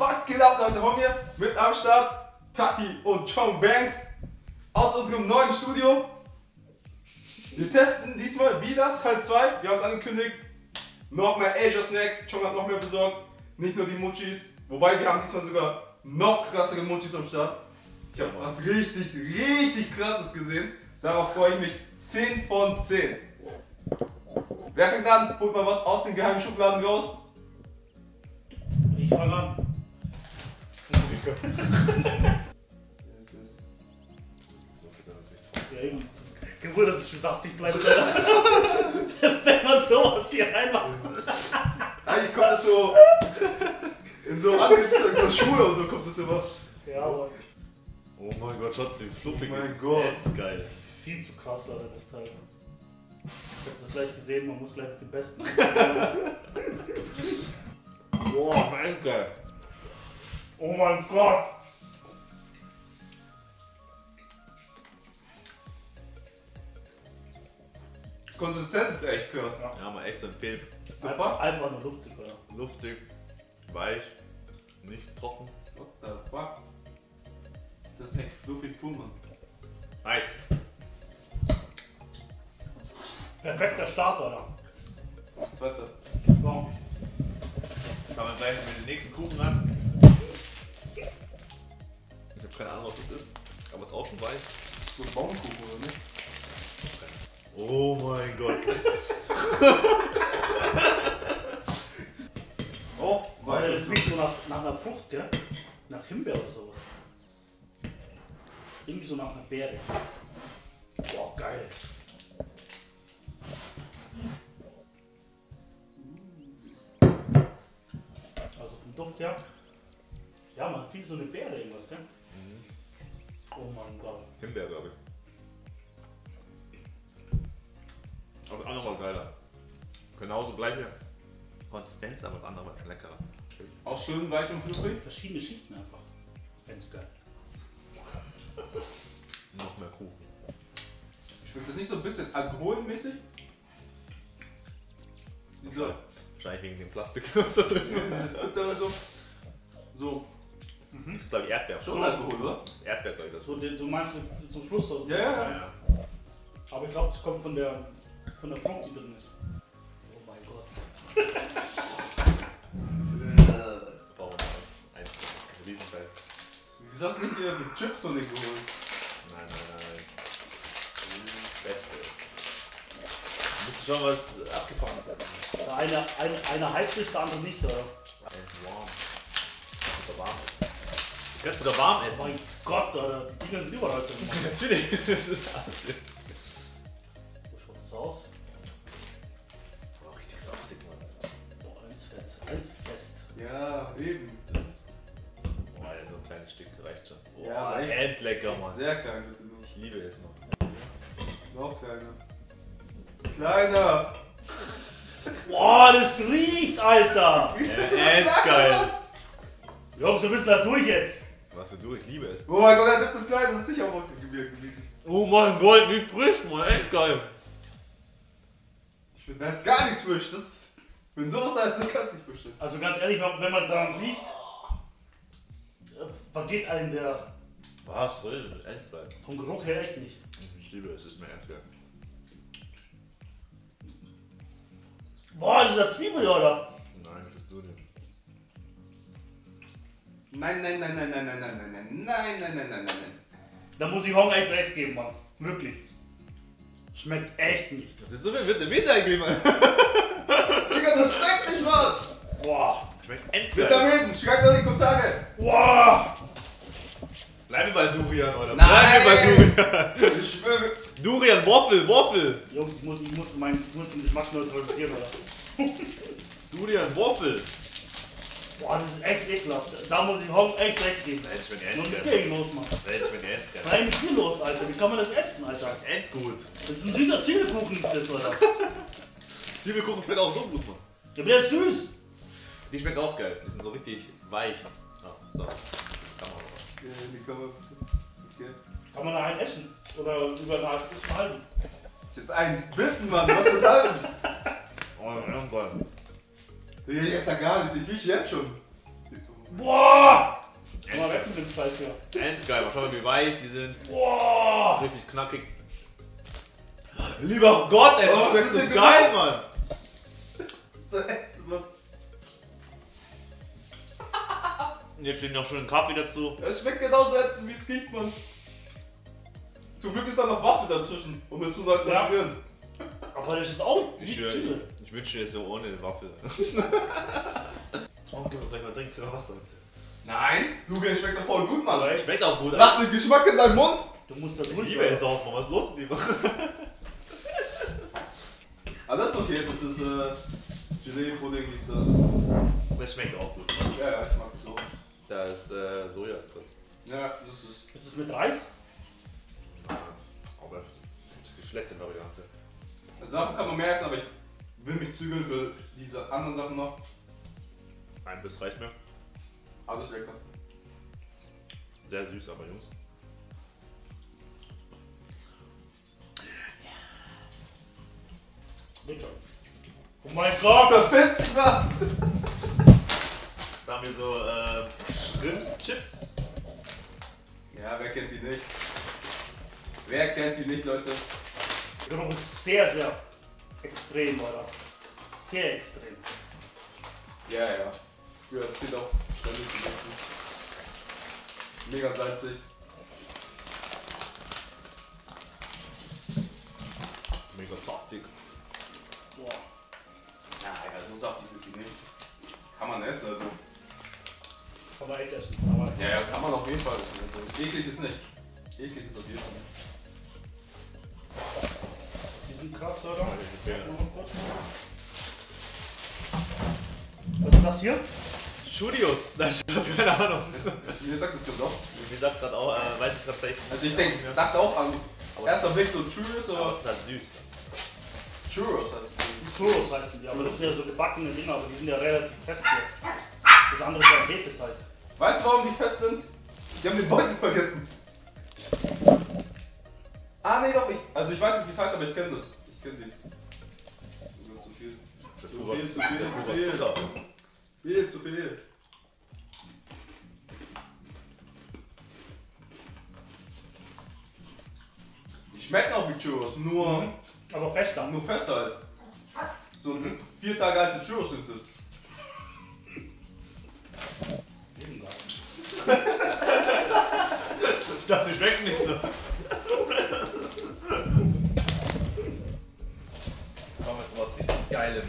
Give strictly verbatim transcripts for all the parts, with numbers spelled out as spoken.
Was geht ab, Leute? Heute hier mit am Start Tati und Chong Banks aus unserem neuen Studio. Wir testen diesmal wieder Teil zwei. Wir haben es angekündigt. Noch mehr Asia Snacks. Chong hat noch mehr besorgt. Nicht nur die Mochis. Wobei wir haben diesmal sogar noch krassere Mochis am Start. Ich habe was richtig, richtig krasses gesehen. Darauf freue ich mich. zehn von zehn. Wer fängt an? Holt mal was aus den geheimen Schubladen raus. Ich fange an. Gewollt, dass es für saftig bleibt, wenn man sowas hier reinmacht. Eigentlich kommt das so in so Anzüge, so Schuhe und so kommt das immer. Ja, aber oh mein Gott, Schatz, wie fluffig Oh mein ist Gott. jetzt geil. das ist viel zu krass, Leute, das Teil. Ich hab das gleich gesehen, man muss gleich mit dem Besten. Boah, mein geil. Oh mein Gott! Konsistenz ist echt krass. Ja, mal echt zu empfehlen. Einfach, einfach nur luftig, oder? Luftig, weich, nicht trocken. What the fuck? Das ist echt fluffig pur, Mann. Nice. Perfekter Start, oder? Zweiter. Wow. Fangen wir gleich mit dem nächsten Kuchen an. Ich habe keine Ahnung, was das ist, aber es ist auch schon weich. So ein Baumkuchen, oder nicht? Oh mein Gott. Oh, Weil weiter. das riecht so nach, nach einer Frucht, gell? Nach Himbeer oder sowas. Irgendwie so nach einer Beere. Boah, geil. Also vom Duft her. Ja, man viel so eine Beere irgendwas, gell? Oh mein Gott. Himbeer, glaube ich. Aber auch nochmal geiler. Genauso gleiche Konsistenz, aber das andere war leckerer. Auch schön weich und fluffig. Verschiedene Schichten einfach. Ganz geil. Noch mehr Kuchen. Schmeckt das nicht so ein bisschen alkoholmäßig? Diese, Wahrscheinlich wegen dem Plastik, was da drin ist. dieses bittere so. So. Das ist, glaube ich, Erdbeer. Schon Alkohol, oder? Das ist Erdbeer, glaube ich. Das So, du meinst zum Schluss so? Ja, ja, ja. ja. Aber ich glaube, das kommt von der, von der Frucht, die drin ist. Oh mein Gott. Brauchen wir noch eins. Ein Riesenteil. Wieso hast du nicht hier die Chips von denen geholt? Nein, nein, nein. Beste. Du musst schon was Abgefahrenes essen. Der eine, eine, eine heizt ist, der andere nicht, oder? Warm. Oder warm essen. Du kannst sogar warm Oh essen. mein Gott, oder? Die Dinger sind überall drin. Natürlich. Wo schaut das aus? Oh, richtig saftig, Mann. Boah, eins fett. Eins fest. Ja, eben. Boah, Alter, so ein kleines Stück reicht schon. Boah, Ja, aber echt. endlecker, Mann. Sehr klein bitte nur. Ich liebe es, Mann. Noch kleiner. Kleiner! Boah, das riecht, Alter! Ja, endgeil. Jungs, wir müssen da durch jetzt. Was für du, ich liebe es. Oh mein Gott, er nimmt das Kleine, das ist sicher auch gewirkt. Oh mein Gott, wie frisch, Mann. Echt geil. Ich finde, da ist gar nichts frisch. Das, wenn sowas da ist, dann kann es nicht frisch sein. Also ganz ehrlich, wenn man daran riecht, äh, vergeht einem der Was? Voll, echt geil. vom Geruch her echt nicht. Ich liebe es, ist mir ernst geil. Boah, dieser Zwiebel, oder? Nein, das ist du nicht. Nein, nein, nein, nein, nein, nein, nein, nein, nein, nein, nein, nein, nein, nein. Da muss ich Hong echt recht geben, Mann. Wirklich. Schmeckt echt nicht. Das ist so viel Vitamin eigentlich, Mann. Digga, das schmeckt nicht, Mann! Boah. Schmeckt endgeil. Vitaminen, schreibt doch in die Kommentare! Boah. Bleib bei Durian, oder? Nein! Bleib bei Durian. Ich schwöre. Durian, Waffel, Waffel. Jungs, ich muss, ich muss, mein, ich muss den Geschmack neutralisieren, oder? Durian, Waffel. Boah, das ist echt ekelhaft. Da muss ich Hong echt recht geben. Mensch, wenn ihr Was ist mit ernst dir los, Mann? Mensch, wenn ihr ernst Was ist mit dir los, Alter? Wie kann man das essen, Alter? Endgut. Das ist ein süßer Zwiebelkuchen, ist das, oder? Zwiebelkuchen schmeckt auch so gut, Mann. Ja, der ist süß. Die schmecken auch geil. Die sind so richtig weich. Ah, so. Kann man aber. Ja, die kann man. Okay. Kann man da einen essen? Oder über Nacht halten? Das ist ein Bissen, Mann, was für ein Oh, ja, geil. Ich esse da gar nichts, ich rieche jetzt schon. Boah! Mal weg mit dem Scheiß hier. Endgeil, schau mal wie weich die sind. Boah! Richtig knackig. Lieber Gott, es Oh, schmeckt was so ist geil, denn Mann. So ätzend, Mann. Jetzt steht noch schön Kaffee dazu. Es schmeckt genauso ätzend wie es riecht, Mann. Zum Glück ist da noch Waffe dazwischen, um es zu neutralisieren. Aber das ist auch Ich, nicht schwör, Zwiebel. ich, ich wünsche dir so ohne Waffe. Oh, gib mir gleich mal Trink zu Wasser. Nein, du, der schmeckt doch voll gut, Mann. Aber echt, Schmeckt auch gut. Lass den Geschmack in deinen Mund. du musst da Ich durch. liebe es auch, Mann. Was ist los mit dir? Ah, das ist okay, das ist äh, Gelee-Pudding, ist das. Das schmeckt auch gut. Ja, ja, ich mag das auch. Da ist äh, Soja drin. Ja, das ist. Ist es mit Reis? Aber das ist die schlechte Variante. Also davon kann man mehr essen, aber ich will mich zügeln für diese anderen Sachen noch. Ein Biss reicht mir. Alles lecker. Sehr süß, aber Jungs. Geht schon. Oh mein Gott! Verpiss dich mal! Jetzt haben wir so äh, Shrimps-Chips. Ja, wer kennt die nicht? Wer kennt die nicht, Leute? Der Geruch ist sehr, sehr extrem, oder? Sehr extrem. Ja, ja. Ja, das geht auch ständig zu essen. Mega salzig. Mega saftig. Boah. Ja, ja, so saftig sind die nicht. Kann man essen, also. Kann man echt essen. Aber Ja, ja, kann man auf jeden Fall essen. Also, eklig ist nicht. Eklig ist auf jeden Fall nicht. die sind krass, oder? Ja, die sind Noch kurz. Was ist das hier? Studios, das ist keine Ahnung. Wie sagt das doch? Wie sagst du das auch? Äh, weiß ich tatsächlich. Also ich denke, dachte auch an erster Blick so Churros, Aber aber es ist halt süß. Churros heißt es. Churros heißen die, aber das sind ja so gebackene Dinger, aber die sind ja relativ fest hier. Das andere ist ja Hefeteig. Weißt du, warum die fest sind? Die haben den Beutel vergessen. Ah, nee, doch, ich. Also ich weiß nicht, wie es heißt, aber ich kenne das. Ich kenne die. Sogar zu viel. Das Zu ist purer- viel, zu viel, das ist zu purer viel. Zucker. Viel zu viel. Die schmecken auch wie Churros, nur, Mhm. Aber fester. nur fester halt. So vier Tage alte Churros sind es. Ich dachte, die schmecken nicht so. Machen wir jetzt was richtig Geilem.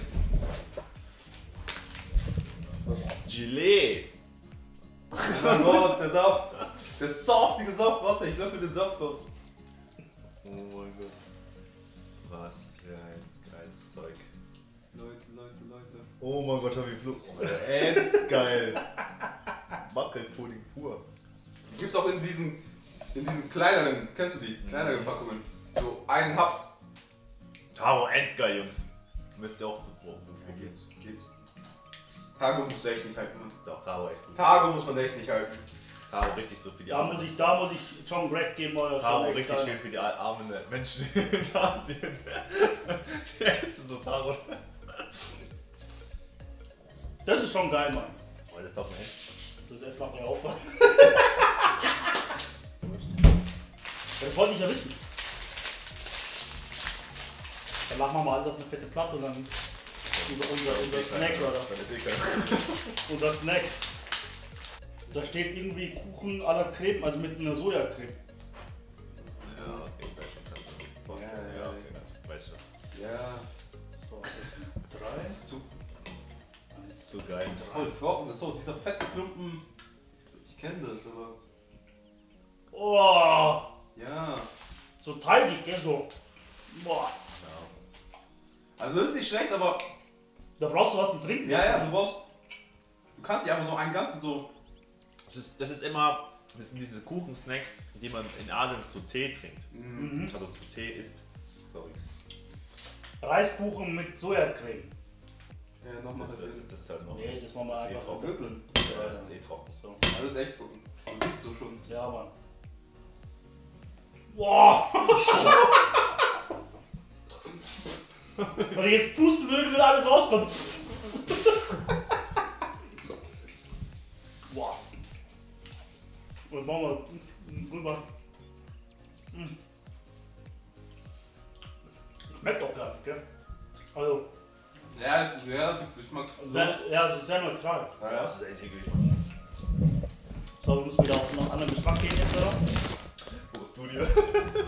Gelee. Oh mein Gott, der Saft. Der saftige Saft. Warte, ich löffel den Saft aus. Oh mein Gott. Was für ein geiles Zeug. Leute, Leute, Leute. Oh mein Gott, hab ich Fluch. Ernst geil. Wackelpudding pur. Die gibt's auch in diesen, in diesen kleineren, kennst du die? Kleineren Packungen. So einen Haps. Taro, endgeil, Jungs. Müsst ihr auch zu proben. Geht's, geht's. Tago musst du echt nicht halten. Ne? Doch, Taro echt gut. Tago muss man echt nicht halten. Taro richtig so für die Da muss ich, da muss ich John Greg geben, oder? Taro schon echt richtig geil. schön für die armen Menschen in Asien. Die essen so Taro. Das ist schon geil, Mann. Oh, das darf man echt. Das ist erstmal mir aufwachen. Das wollte ich ja wissen. Dann machen wir mal alles auf eine fette Platte und dann unser, unser, unser Snack, oder? Das ist eh kein- Unser Snack. Da steht irgendwie Kuchen à la Creme, also mit einer Sojacreme. Ja, okay, weiß schon. Ja, ja, Ja, okay, weiß schon. Ja. So, das ist drei. Das ist zu, Das ist so geil. das ist voll trocken. Das ist so, dieser fette Klumpen. Ich kenne das, aber. Oh, Ja. so teigig, gell, so. Boah. Also ist nicht schlecht, aber. Da brauchst du was zum Trinken. Ja, ja, du brauchst. Du kannst nicht einfach so einen ganzen so. Das ist, das ist immer, das sind diese Kuchensnacks, die man in Asien zu Tee trinkt. Mhm. Also zu Tee isst. Sorry. Reiskuchen mit Sojacreme. Ja, nochmal Das, das, ist, das ist halt noch. Nee, das machen wir ist eh einfach trocken. Viertel. Ja, das ist eh trocken. So. Das ist echt trocken. Man sieht so schon. Ja, Mann. Boah! Wenn ich jetzt pusten würde, würde alles rauskommen. Boah. Und machen wir rüber. Mm. Schmeckt doch gar nicht, gell? Also, Ja, es ist relativ geschmackslos. sehr, ja, es ist sehr neutral. Ja, das ist echt eklig. So, wir müssen wieder auf einen anderen Geschmack gehen jetzt, oder? Wo ist du dir?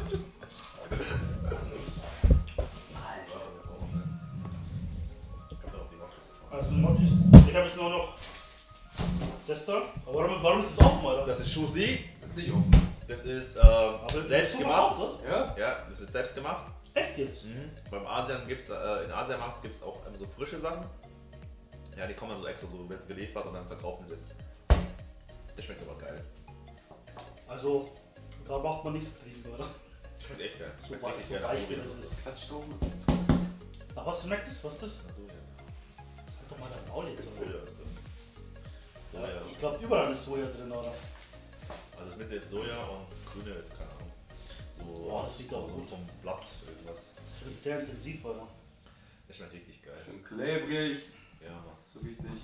Also Mochis, ich habe jetzt nur noch das da. Aber warum, warum ist das offen, Alter? Das ist Chousi. Das ist nicht offen. Das ist ähm, selbst so gemacht. gemacht, Ja? Ja, das wird selbst gemacht. Echt jetzt? Mhm. Beim Asian gibt's, äh, in Asiamarkt gibt es auch ähm, so frische Sachen. Ja, die kommen dann so extra so wird geliefert und dann verkaufen die das. Das schmeckt aber geil. Also, da macht man nichts drin, oder? Schmeckt echt geil. So Schmeckt weich, richtig so geil. weich wie das ist. Klatsch doch mal. Ach, was schmeckt das? Was ist das? Na, so, ja. Sag doch mal dein Maul jetzt. Das ist Oder? Soja, ist drin. Ja, Soja. ich glaube, überall ist Soja drin, oder? Also das Mitte ist Soja und das Grüne ist keine Ahnung. So, Boah, das sieht auch so gut. vom Blatt irgendwas. Das riecht sehr intensiv, oder? Das schmeckt richtig geil. Schön klebrig. Ja, Mann. So richtig.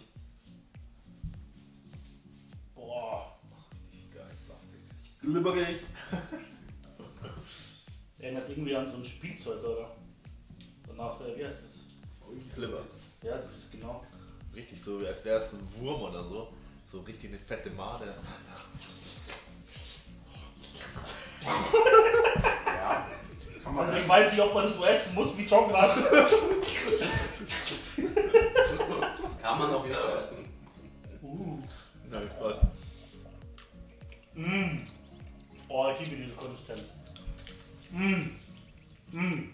Boah. Richtig geil, saftig. Glibberig. Erinnert irgendwie an so ein Spielzeug, oder? Danach, äh, wie heißt das? Flipper. Ja, das ist genau. Richtig so, als wäre es ein Wurm oder so. So richtig eine fette Made. Ja. Kann man Also ich weiß nicht, ob man das so essen muss wie John gerade. Kann man auch wieder essen. Uh. Nein, Spaß. Mm. Oh, ich liebe diese Konsistenz. Mm. Mm.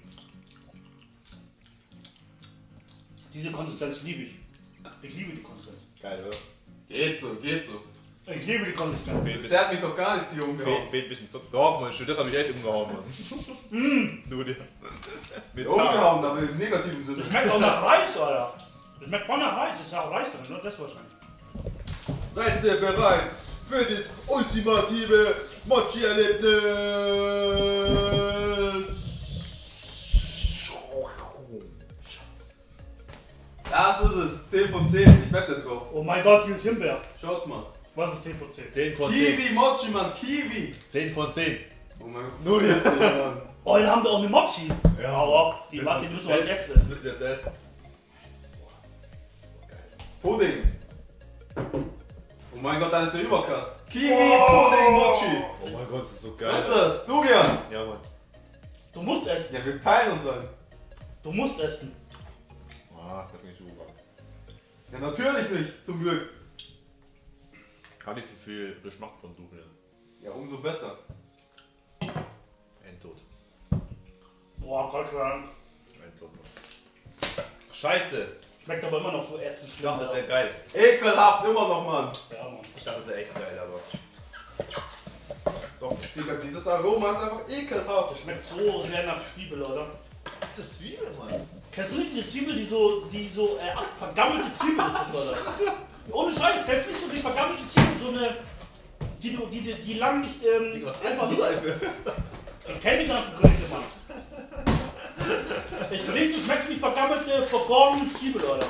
Diese Konsistenz liebe ich. Ich liebe die Konsistenz. Geil, oder? Geht so, geht so. Ich liebe die Konsistenz. Fehlt, Das bisschen, zerrt mich doch gar nicht hier fehlt, umgehauen. fehlt ein bisschen Zucker. Doch, Mann, das habe ich echt umgehauen. Mann. Nur dir. Mit Tag. Umgehauen, aber im negativen Sinne. Das schmeckt auch nach Reis, Alter. Das schmeckt voll nach Reis. Das ist ja auch Reis drin, ne? Das wahrscheinlich. Seid ihr bereit für das ultimative Mochi-Erlebnis? Das ist es, zehn von zehn, ich wette drauf. Oh mein Gott, hier ist Himbeer. Schaut's mal. Was ist zehn von zehn? zehn von zehn. Kiwi Mochi, Mann, Kiwi. zehn von zehn. Oh mein Gott. Nur dir. Mann. Oh, dann haben wir auch eine Mochi. Ja. Hau ab. Die, die müssen wir jetzt Das essen. müsst ihr jetzt essen. Pudding. Oh mein Gott, dann ist der überkrass. Kiwi Pudding Mochi. Oh mein Gott, das ist so geil. Was ist das? Durian. Ja, Mann. Du musst essen. Ja, wir teilen uns ein. Du musst essen. Ah, das hat mich super. Ja, natürlich nicht, zum Glück. Kann nicht so viel Geschmack von Durian. Ja, umso besser. Endtot. Boah, Gott sei Dank. Endtot. Scheiße. Schmeckt aber immer noch so ätzend Ich dachte, das wäre geil. Ekelhaft immer noch, Mann. Ja, Mann. Ich dachte, das wäre echt geil, aber. Doch, Digga, dieses Aroma ist einfach ekelhaft. Das schmeckt so sehr nach Zwiebel, oder? Das ist eine Zwiebel, Mann. Kennst du nicht diese Zwiebel, die so, die so, äh, ach, vergammelte Zwiebel ist das, oder? Ohne Scheiß, kennst du nicht so die vergammelte Zwiebel, so eine, die du, die, die, die lang nicht, ähm, Was einfach essen nur, du einfach? ich kenn die ganzen Gerichte, Mann. Es riecht und schmeckt wie vergammelte, vergorene Zwiebel, oder?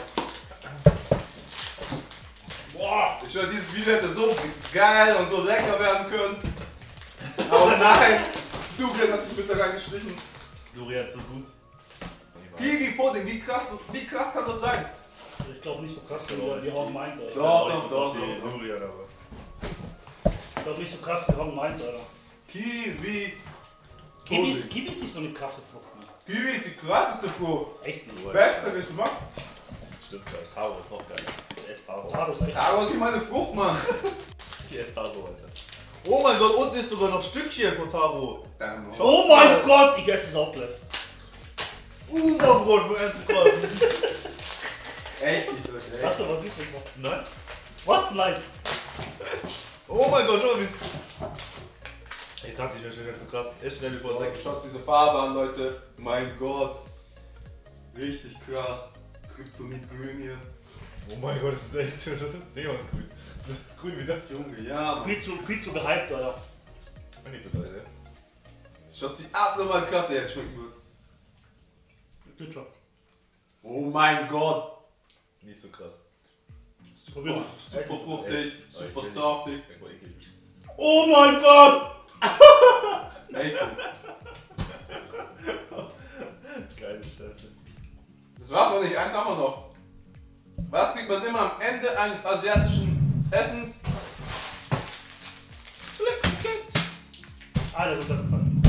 Boah, Ich schwör, dieses Video hätte so geil und so lecker werden können. Aber nein, Durian hat sich mit da reingeschlichen. Durian so gut. Kiwi Pudding, wie krass, wie krass kann das sein? ich glaube nicht so krass, wie die- die Ron meint, Alter. Doch, nicht doch, so doch, krass wie doch. Durian, aber. Ich glaube nicht so krass, wie Ron meint, Alter. Kiwi. Kiwi ist, Pudding. Kiwi ist nicht so eine krasse Frucht, Mann. Kiwi ist die krasseste Bro. Echt nicht. Bester Geschmack. Stimmt, geil. Taro ist noch geil. Ich esse Taro. Taro ist echt. Taro ist nicht meine Frucht, Mann. Ich esse Taro, Alter. Oh mein Gott, unten ist sogar noch Stückchen von Taro. Oh mein Gott, ich esse es auch gleich. Oh mein Gott, mein Ernst gerade. Echt, ich würde Hast echt. du was übrig noch? Nein? Was? Nein. Oh mein Gott, schau mal, wie es. Ich dachte, ich wäre schon wieder zu krass. Ist schnell bevor es weg ist. Schaut diese Farbe an, Leute. Mein Gott. Richtig krass. Kryptonitgrün hier. Oh mein Gott, das ist echt neongrün. Das ist grün wie das. Junge, ja, Mann. Viel zu, viel zu gehypt, Alter. Bin nicht so geil, ne? Schaut sich abnormal krass jetzt schmecken wird. Good job. Oh mein Gott. Nicht so krass. Probier mal. Super fruchtig, super Ey, saftig. Irgendwo eklig. Oh mein Gott! Echt gut. Geile Scheiße. Das war's noch nicht, eins haben wir noch. Was kriegt man immer am Ende eines asiatischen Essens? Ah, der ist runtergefallen.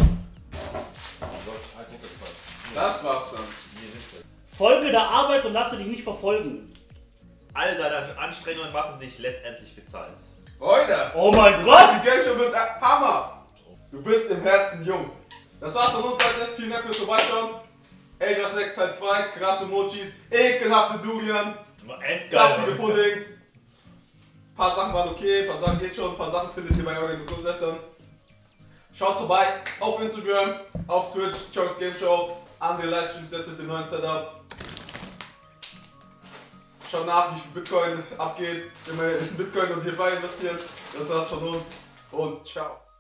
Das war's dann. Folge der Arbeit und lasse dich nicht verfolgen. All deine Anstrengungen machen dich letztendlich bezahlt. Heute! Oh mein Das Gott! heißt, die Game Show wird äh, Hammer! Du bist im Herzen jung. Das war's von uns heute. Vielen Dank fürs Vorbeischauen. Asia Snacks Teil zwei, krasse Mochis, ekelhafte Durian, saftige Puddings. Ein paar Sachen waren okay, ein paar Sachen geht schon, ein paar Sachen findet ihr bei Organisationsheftern. Schaut vorbei auf Instagram, auf Twitch, Chunks Game Show, andere Livestreams jetzt mit dem neuen Setup. Schaut nach, wie viel Bitcoin abgeht, wenn wir in Bitcoin und DeFi investieren. Das war's von uns und ciao.